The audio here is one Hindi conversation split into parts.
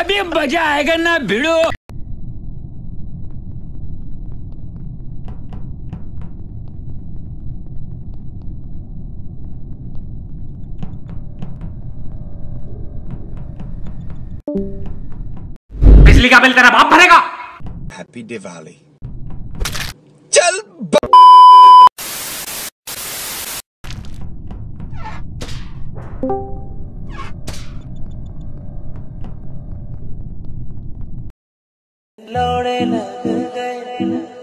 अभी मजा आएगा ना भिड़ो। बिजली का बिल तेरा बाप भरेगा। हैप्पी दिवाली। चल लौड़े लग गए,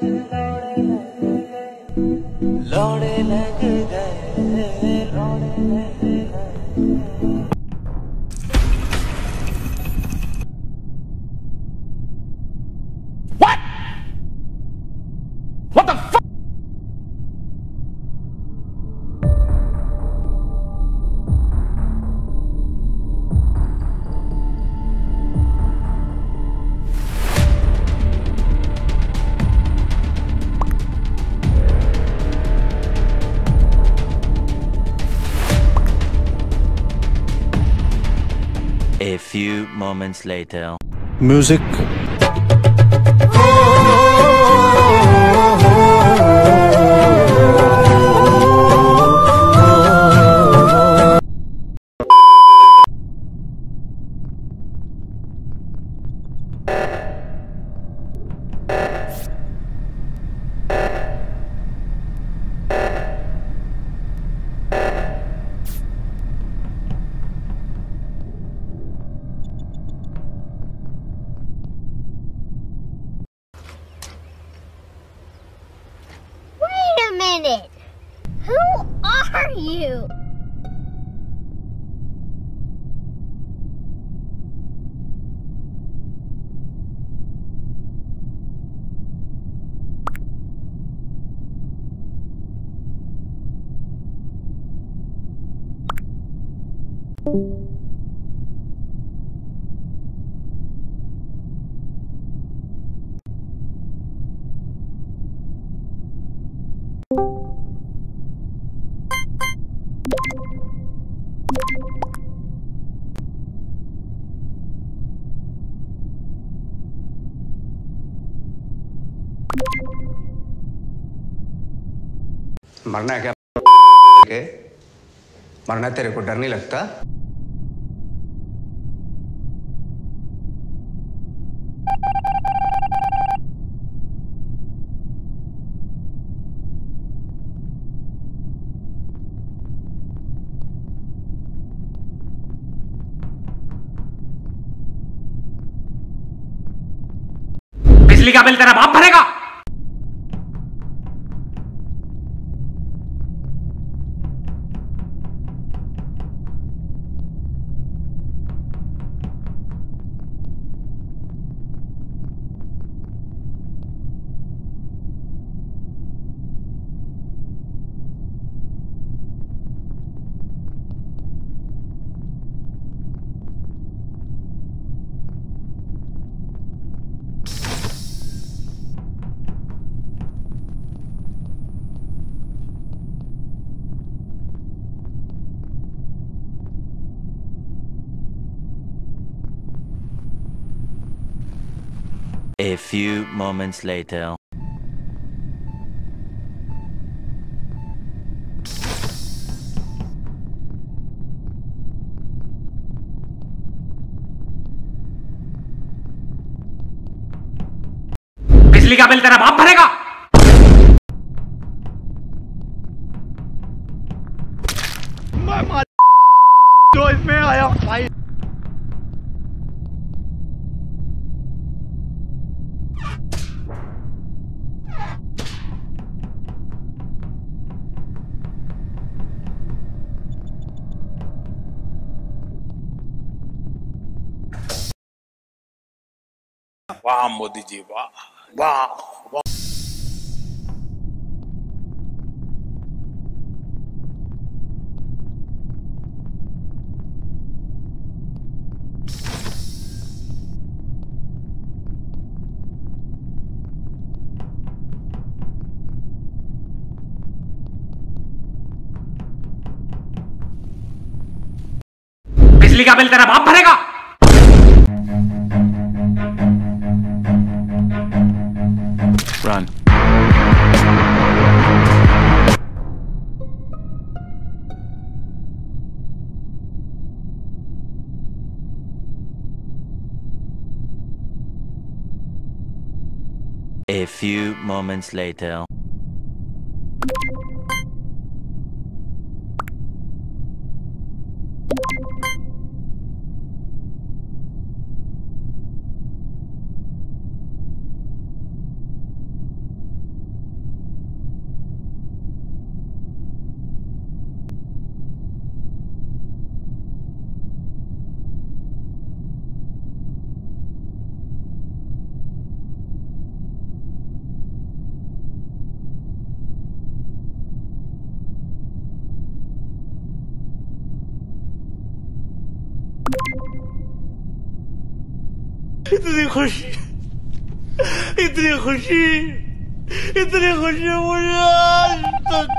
लौड़े लग गए, लौड़े लग गए। What the fuck? A few moments later. Music. Wait a minute! Who are you? मरना है क्या? के मरना तेरे को डर नहीं लगता? बिजली का बिल तेरा बाप भरेगा। A few moments later. बिजली का बिल तेरा बाप भरेगा। मैं जो इसमें आया भाई। वाह मोदी जी, वाह वाह वाह। बिजली का बिल तेरा बाप भरेगा। Run. A few moments later. इतनी खुशी, इतनी खुशी, इतनी खुशी मुझे आज तक।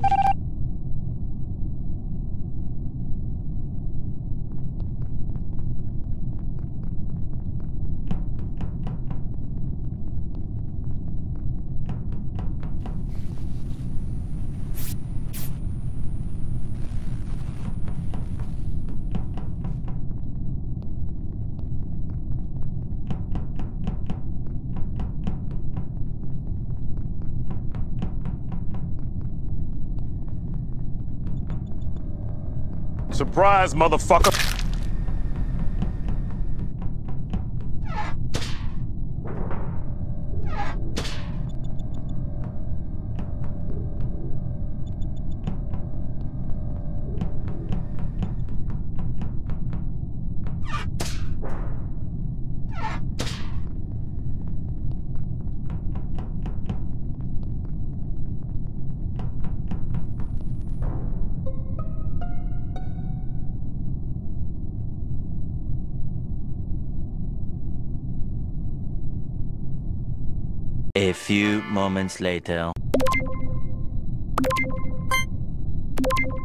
Surprise, motherfucker. A few moments later.